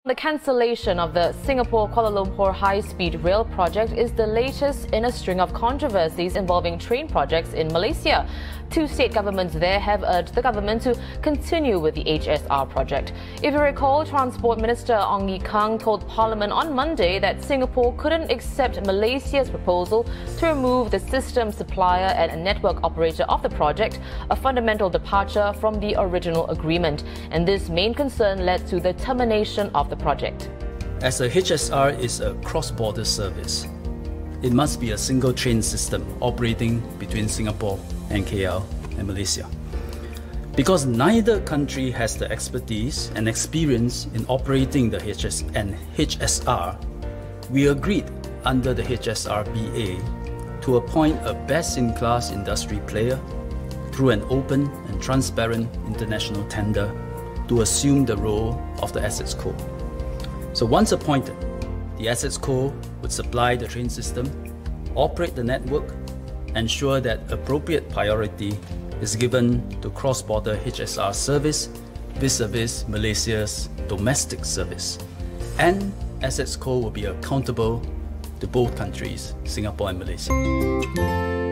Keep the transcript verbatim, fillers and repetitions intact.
The cancellation of the Singapore-Kuala Lumpur high-speed rail project is the latest in a string of controversies involving train projects in Malaysia. Two state governments there have urged the government to continue with the H S R project. If you recall, Transport Minister Ong Ye Kung told Parliament on Monday that Singapore couldn't accept Malaysia's proposal to remove the system supplier and network operator of the project, a fundamental departure from the original agreement. And this main concern led to the termination of the project. As a H S R is a cross-border service, it must be a single train system operating between Singapore and K L and Malaysia. Because neither country has the expertise and experience in operating the H S and H S R, we agreed under the H S R B A to appoint a best-in-class industry player through an open and transparent international tender to assume the role of the Assets Co. So once appointed, the Assets Co would supply the train system, operate the network, ensure that appropriate priority is given to cross-border H S R service vis-a-vis Malaysia's domestic service. And Assets Co will be accountable to both countries, Singapore and Malaysia.